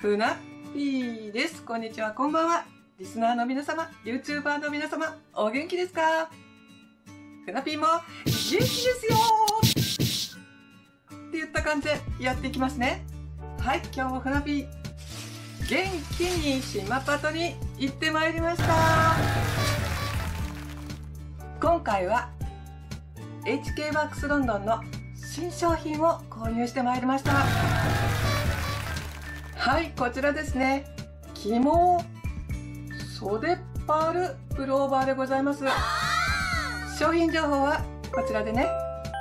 ふなっぴーです。こんにちは、こんばんは。リスナーの皆様、YouTuber の皆様、お元気ですか？ふなっぴーも元気ですよって言った感じでやっていきますね。はい、今日もふなっぴー、元気に島パトに行ってまいりました。今回は HK ワークスロンドンの新商品を購入してまいりました。はい、こちらですね。起毛袖パールプルオーバーでございます。商品情報はこちらでね。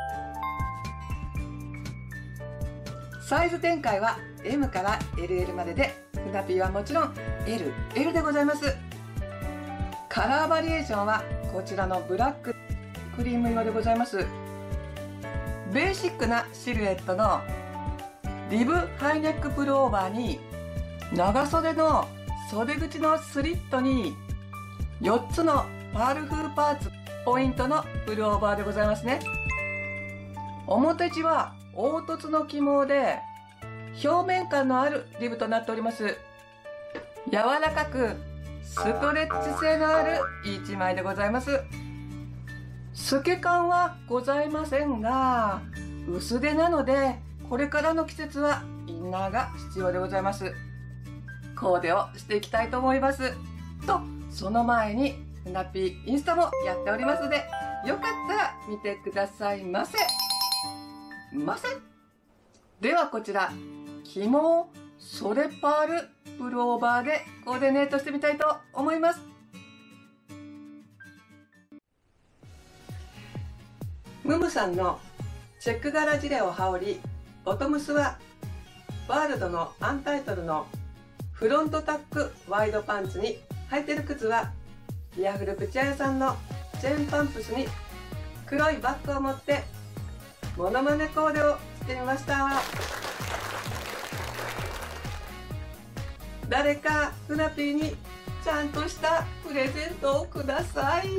サイズ展開は M から LL までで、ふなぴーはもちろん LL でございます。カラーバリエーションはこちらのブラック、クリーム色でございます。ベーシックなシルエットのリブハイネックプルオーバーに、長袖の袖口のスリットに4つのパール風パーツポイントのプルオーバーでございますね。表地は凹凸の起毛で表面感のあるリブとなっております。柔らかくストレッチ性のある一枚でございます。透け感はございませんが、薄手なのでこれからの季節はインナーが必要でございます。コーデをしていきたいと思いますと、その前にふなっぴーインスタもやっておりますので、よかったら見てくださいませ。ではこちら、起毛袖パールプルオーバーでコーディネートしてみたいと思います。ムムさんのチェック柄ジレを羽織り、ボトムスはワールドのアンタイトルのフロントタックワイドパンツに、履いてる靴はイヤフルプチアヤさんのチェーンパンプスに黒いバッグを持ってモノマネコーデをしてみました。誰かふなぴーにちゃんとしたプレゼントをください。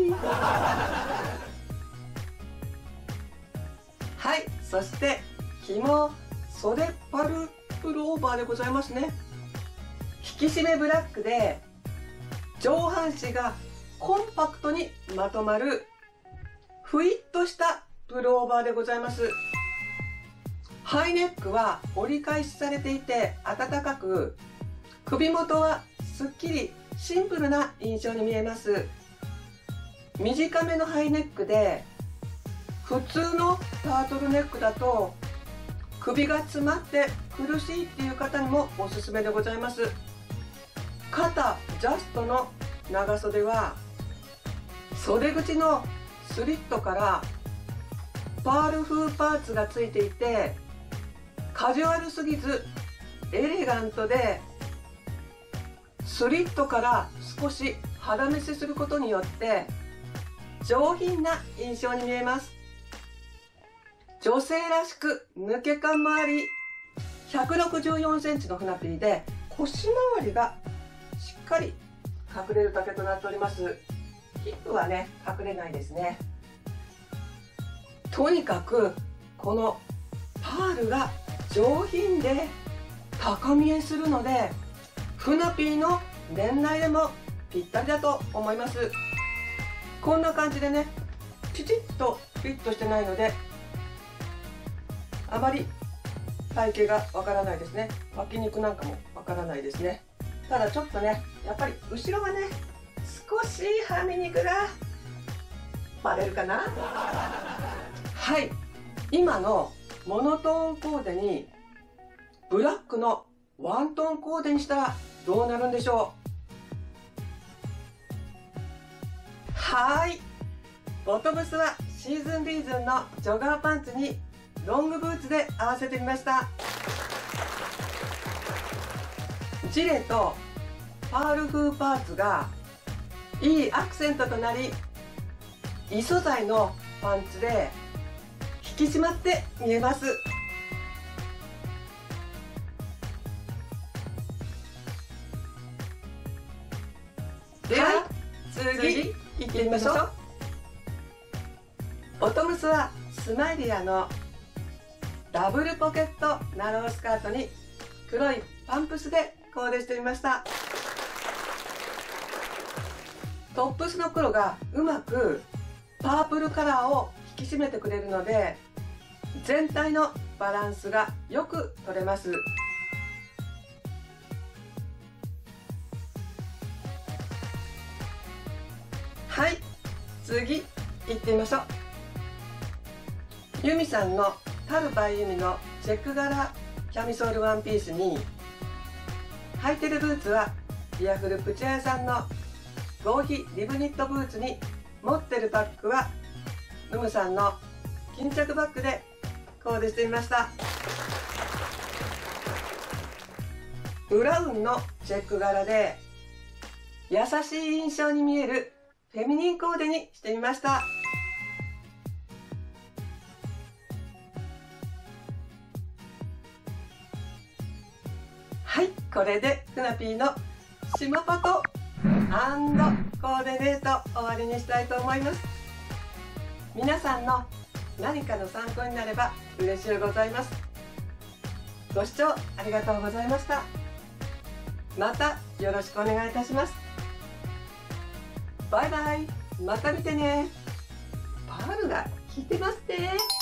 はい、そして起毛袖パルプルオーバーでございますね。引き締めブラックで上半身がコンパクトにまとまるふいっとしたプルオーバーでございます。ハイネックは折り返しされていて暖かく、首元はすっきりシンプルな印象に見えます。短めのハイネックで、普通のタートルネックだと首が詰まって苦しいっていう方にもおすすめでございます。肩ジャストの長袖は袖口のスリットからパール風パーツがついていて、カジュアルすぎずエレガントで、スリットから少し肌見せすることによって上品な印象に見えます。女性らしく抜け感もあり、164センチのふなぴーで腰回りがしっかり隠れる丈となっております。ヒップはね、隠れないですね。とにかくこのパールが上品で高見えするので、ふなぴーの年内でもぴったりだと思います。こんな感じでね、ピチッとフィットしてないのであまり体型がわからないですね。脇肉なんかもわからないですね。ただちょっとね、やっぱり後ろがね、少しはみ肉がバレるかな。はい、今のモノトーンコーデにブラックのワントーンコーデにしたらどうなるんでしょう。はい、ボトムスはシーズンリーズンのジョガーパンツにロングブーツで合わせてみました。ジレとパール風パーツがいいアクセントとなり、異素材のパンツで引き締まって見えます。では次行ってみましょう。ボトムスはスマイリアのダブルポケットナロースカートに黒いパンプスでコーデしてみました。トップスの黒がうまくパープルカラーを引き締めてくれるので、全体のバランスがよく取れます。はい、次行ってみましょう。ユミさんのタルバイユミのチェック柄キャミソールワンピースに、履いてるブーツはビアフルプチャヤさんの合皮リブニットブーツに、持ってるバッグはヌムさんの巾着バッグでコーデしてみました。ブラウンのチェック柄で優しい印象に見えるフェミニンコーデにしてみました。はい、これでふなぴーのしまパト&コーディネート終わりにしたいと思います。皆さんの何かの参考になれば嬉しゅうございます。ご視聴ありがとうございました。またよろしくお願いいたします。バイバイ。また見てね。パールが効いてますね。